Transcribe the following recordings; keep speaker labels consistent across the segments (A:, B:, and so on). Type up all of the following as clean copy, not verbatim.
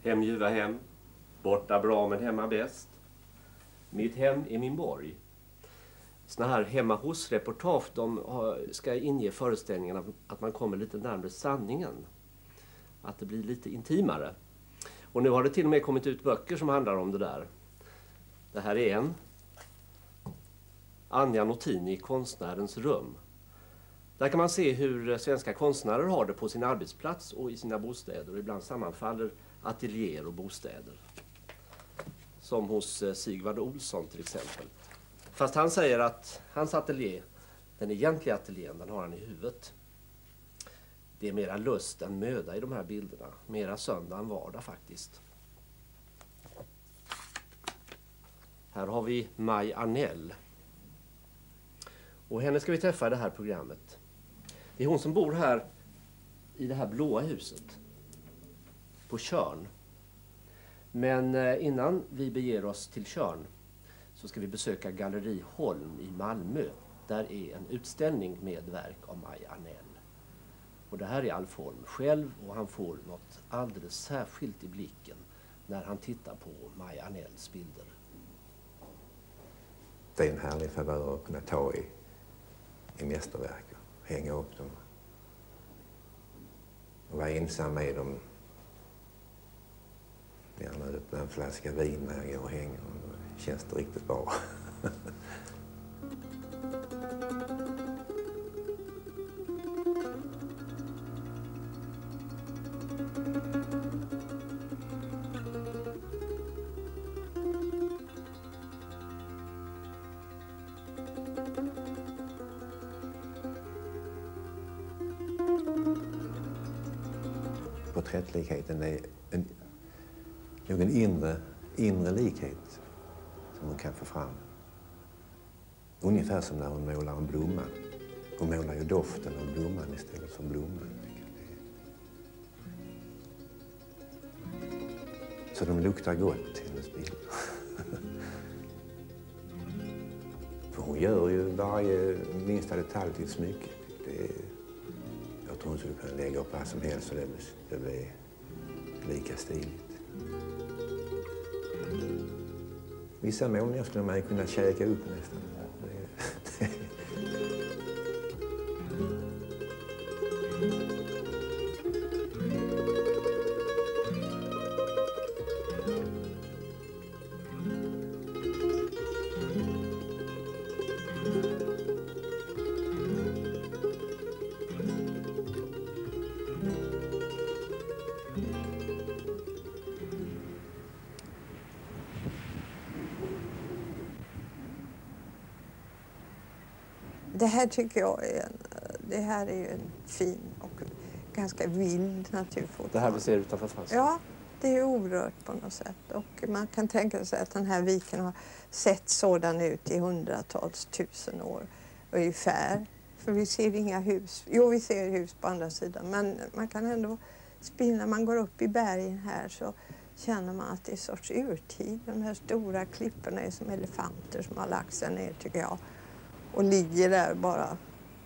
A: Hem ljuva hem, borta bra men hemma bäst. Mitt hem är min borg. Såna här hemma hos-reportage, de ska inge föreställningen att man kommer lite närmare sanningen. Att det blir lite intimare. Och nu har det till och med kommit ut böcker som handlar om det där. Det här är en. Anja Notini, Konstnärens rum. Där kan man se hur svenska konstnärer har det på sin arbetsplats och i sina bostäder. Och ibland sammanfaller ateljéer och bostäder. Som hos Sigvard Olsson till exempel. Fast han säger att hans ateljé, den egentliga ateljén, den har han i huvudet. Det är mera lust än möda i de här bilderna. Mera söndag än vardag faktiskt. Här har vi Maj Arnell. Och henne ska vi träffa i det här programmet. Det är hon som bor här i det här blåa huset. På Tjörn. Men innan vi beger oss till Tjörn så ska vi besöka Galleri Holm i Malmö. Där är en utställning med verk av Maj Arnell. Och det här är Alf Holm själv och han får något alldeles särskilt i blicken när han tittar på Maj Arnells bilder.
B: Det är en härlig favör att kunna ta i mästerverk och hänga upp dem. Och vara ensam med dem. Gärna öppna en flaska vin när jag går och hänger. Då känns det riktigt bra. Porträttlikheten är någon inre likhet som hon kan få fram. Ungefär som när hon målar en blomma. Hon målar ju doften av blomman istället för blomman. Så de luktar gott, hennes bilder. För hon gör ju varje minsta detalj till ett smycke. Jag tror hon skulle kunna lägga upp vad som helst och det blir lika stiligt. Vissa målningar skulle man kunna käka upp nästan.
C: Det här tycker jag det här är ju en fin och ganska vild naturfoto.
A: Det här vi ser utanför fönstret.
C: Ja, det är orört på något sätt. Och man kan tänka sig att den här viken har sett sådan ut i hundratals tusen år ungefär. För vi ser inga hus. Jo, vi ser hus på andra sidan. Men man kan ändå när man går upp i bergen här så känner man att det är sorts urtid. De här stora klipporna är som elefanter som har lagt sig ner tycker jag. Och ligger där bara.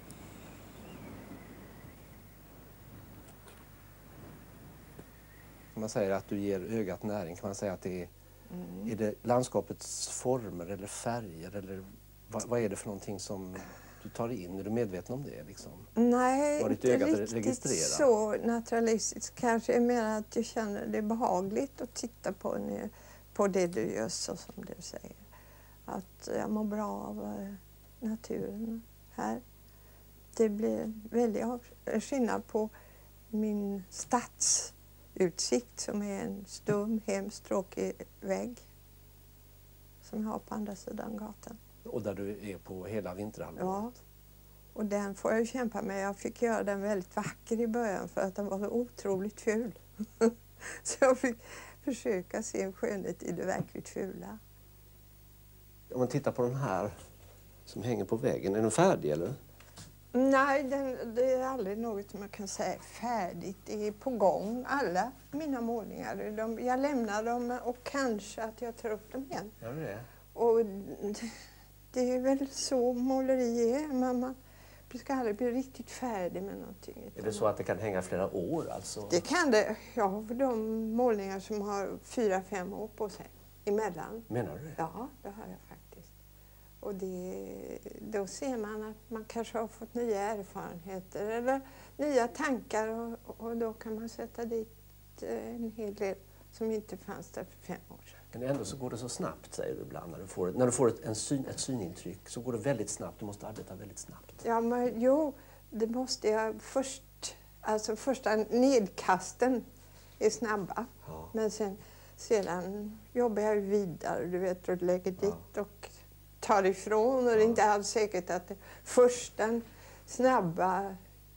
A: Man säger att du ger ögat näring. Kan man säga att det är det landskapets former eller färger? Eller vad är det för någonting som du tar in? Är du medveten om det? Liksom?
C: Nej, inte riktigt
A: registrera?
C: Så naturalistiskt. Kanske är mer att jag känner det behagligt att titta på det du gör så som du säger. Att jag mår bra av naturen här. Det blir väldigt skillnad på min stadsutsikt som är en stum, hemskt tråkig vägg som jag har på andra sidan gatan.
A: Och där du är på hela vinterhalvåret?
C: Ja, och den får jag kämpa med. Jag fick göra den väldigt vacker i början för att den var så otroligt ful. Så jag fick försöka se en skönhet i det verkligt fula.
A: Om man tittar på den här som hänger på väggen, är den färdig eller?
C: Nej, det är aldrig något man kan säga färdigt. Det är på gång, alla mina målningar. Jag lämnar dem och kanske att jag tar upp dem igen.
A: Ja, det är.
C: Och det är väl så måleri är. Man ska aldrig bli riktigt färdig med någonting.
A: Är det så att det kan hänga flera år alltså?
C: Det kan det. Jag har de målningar som har 4-5 år på sig emellan.
A: Menar du det?
C: Ja, det har jag faktiskt. Och då ser man att man kanske har fått nya erfarenheter eller nya tankar och då kan man sätta dit en hel del som inte fanns där för 5 år sedan.
A: Men ändå så går det så snabbt, säger du ibland. När du får ett synintryck så går det väldigt snabbt. Du måste arbeta väldigt snabbt.
C: Ja, men jo, det måste jag först. Alltså första nedkasten är snabba.
A: Ja.
C: Men sedan jobbar jag vidare, du vet, och lägger dit och tar ifrån. Och det är inte alls säkert att det första snabba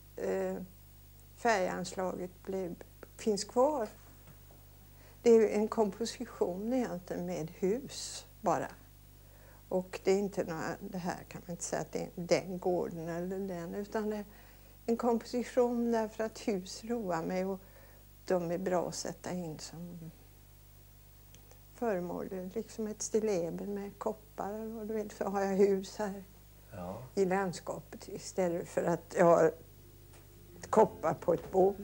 C: färganslaget finns kvar. Det är en komposition egentligen med hus bara. Och det är inte det här kan man inte säga att det är den gården eller den, utan det är en komposition därför att hus roar mig och de är bra att sätta in som föremål. Liksom ett stilleben med koppar och du vet, så har jag hus här i landskapet istället för att jag har koppar på ett bord.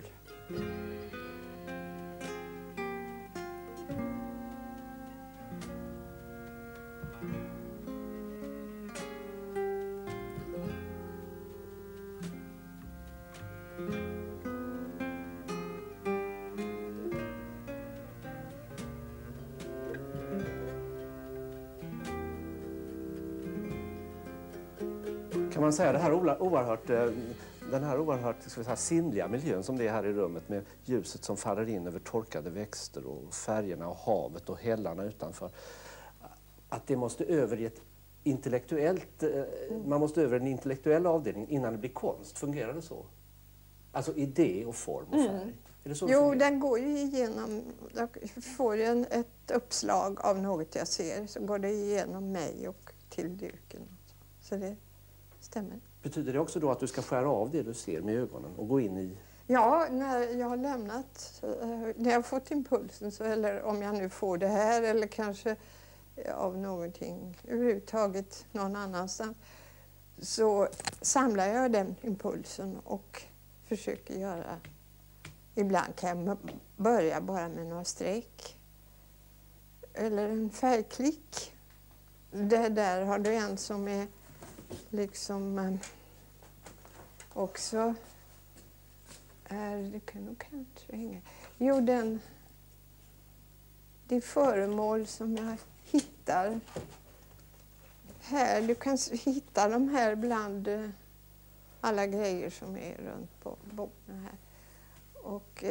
A: Kan man säga den här oerhört ska vi säga, sinnliga miljön som det är här i rummet med ljuset som faller in över torkade växter och färgerna och havet och hällarna utanför. Att det måste över i ett intellektuellt, man måste över en intellektuell avdelning innan det blir konst. Fungerar det så? Alltså idé och form och färg. Är det så
C: Jo, den går ju igenom, jag får ett uppslag av något jag ser så går det igenom mig och till duken. Så det stämmer.
A: Betyder det också då att du ska skära av det du ser med ögonen och gå in i?
C: Ja, när jag har lämnat, när jag har fått impulsen så, eller om jag nu får det här eller kanske av någonting överhuvudtaget någon annanstans, så samlar jag den impulsen och försöker göra. Ibland kan jag börja bara med några streck eller en färgklick. Det där har du en som är liksom också det kan nog kanske hänga. Jo, det är föremål som jag hittar här. Du kan hitta de här bland alla grejer som är runt på borden här. Och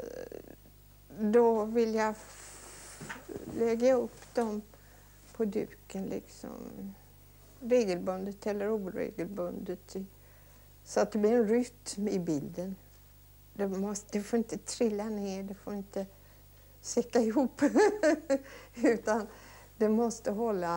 C: då vill jag lägga upp dem på duken liksom regelbundet eller oregelbundet så att det blir en rytm i bilden. Det får inte trilla ner, det får inte säcka ihop utan det måste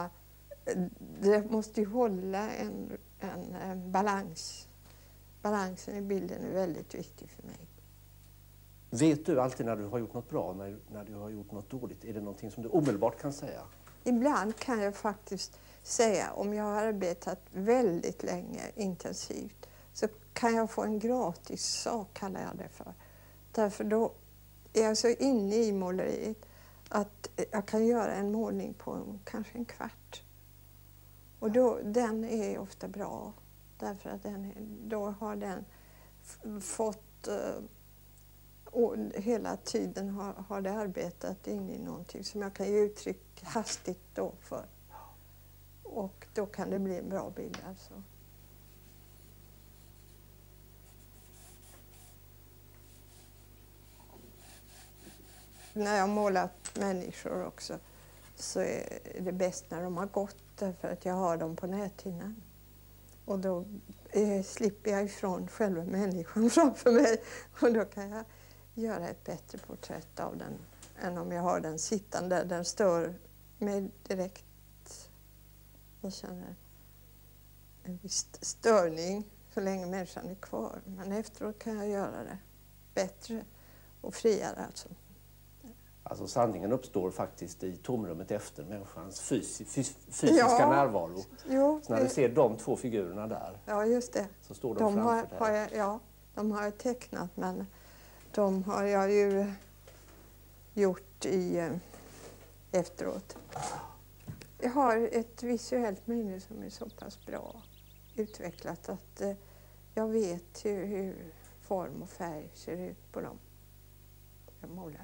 C: ju hålla en balans. Balansen i bilden är väldigt viktig för mig.
A: Vet du alltid när du har gjort något bra, när du har gjort något dåligt? Är det någonting som du omedelbart kan säga?
C: Ibland kan jag faktiskt säga, om jag har arbetat väldigt länge intensivt, så kan jag få en gratis sak, kallar jag det för. Därför då är jag så inne i måleriet att jag kan göra en målning på kanske en kvart. Och den är ofta bra, därför att då har den fått och hela tiden har det arbetat in i någonting som jag kan ge uttryck hastigt då för. Och då kan det bli en bra bild alltså. När jag har målat människor också så är det bäst när de har gått därför att jag har dem på näthinnan. Och då slipper jag ifrån själva människan framför mig och då kan jag göra ett bättre porträtt av den än om jag har den sittande där den stör mig direkt. Jag känner en viss störning så länge människan är kvar. Men efteråt kan jag göra det bättre och friare alltså.
A: Alltså sanningen uppstår faktiskt i tomrummet efter människans fysiska närvaro.
C: Jo,
A: så när du ser de två figurerna där,
C: ja, just det.
A: så står de framför dig.
C: De har jag tecknat, men de har jag ju gjort efteråt. Jag har ett visuellt minne som är så pass bra utvecklat att jag vet hur form och färg ser ut på dem jag målar.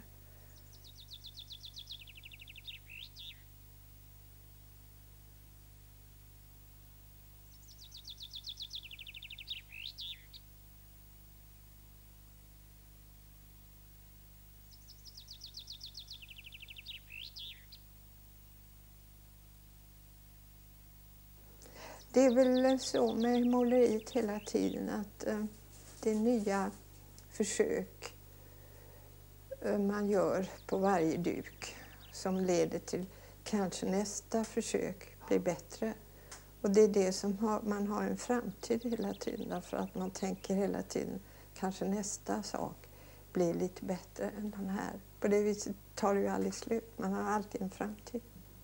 C: Det är väl så med måleriet hela tiden att det är nya försök man gör på varje duk som leder till kanske nästa försök blir bättre. Och det är det som man har en framtid hela tiden, därför att man tänker hela tiden kanske nästa sak blir lite bättre än den här. På det viset tar det ju aldrig slut, man har alltid en framtid.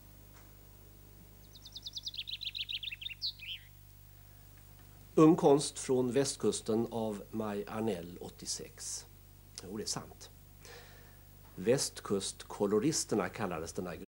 A: Ung konst från västkusten av Maj Arnell 86. Jo, det är sant. Västkustkoloristerna kallades den här